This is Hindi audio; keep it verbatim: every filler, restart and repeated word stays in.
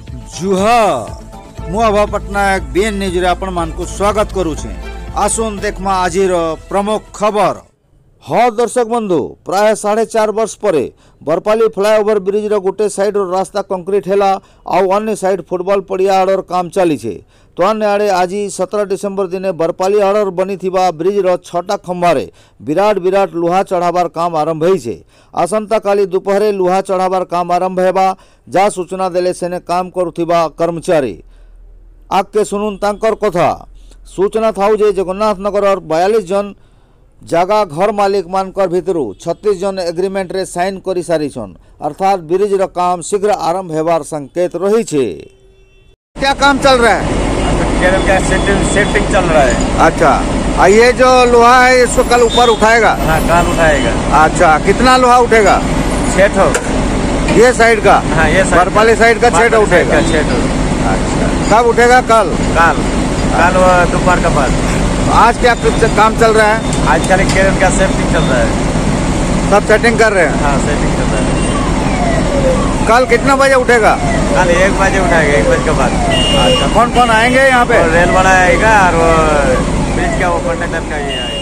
जुहा मुआभा पटनायक बीएन न्यूज रे आपण मान को स्वागत करूछे। आसुन देखमा आजिर प्रमुख खबर। हाँ दर्शक बंधु, प्राय साढ़े चार वर्ष पर बरपाली फ्लाईओवर ब्रिज रो गोटे साइड रो रास्ता कंक्रीट हैला आउ अन्य साइड फुटबॉल पड़िया आड़र काम चली छे। तो अन्य आड़े आज सत्रह डिसेम्बर दिन बरपाली आड़र बनी थिबा ब्रिज रो छटा खंबारे विराट विराट लुहा चढ़ाबार काम आरंभ होई छे। आसंता काली दोपहरे लुहा चढ़ाबार काम आरंभ हेबा जा सूचना देले सेने काम करुथिबा कर्मचारी आके सुनुन तांकर कथा। सूचना थाउ जे जगन्नाथ नगर और बयालीस जन जगह घर मालिक मानकर भितरु छत्तीस जन एग्रीमेंट रे साइन करि सारिछन, अर्थात ब्रिज रो काम शीघ्र आरंभ हेबार संकेत रही छे। क्या काम चल रहा है? केरल का सेटिंग सेटिंग चल रहा है। अच्छा, ये जो लोहा है इसको कल ऊपर उठाएगा? हाँ, कल उठाएगा। अच्छा, कितना लोहा उठेगा? छह ठो। ये साइड का? हाँ, ये साइड बरपाली साइड का छह ठो उठेगा। छह ठो। अच्छा, कब उठेगा? कल। कल कल दोपहर के बाद। आज क्या काम चल रहा है? आज कल केरल का सेटिंग चल रहा है। सब सेटिंग कर रहे हैं? हाँ, सेटिंग चल रहा है। कल कितना बजे उठेगा? कल एक बजे उठाएगा, एक बजे के बाद। अच्छा, कौन कौन आएंगे यहाँ पे? रेल वाला आएगा और वो ब्रिज का वो कंटेनर का ये आएगा।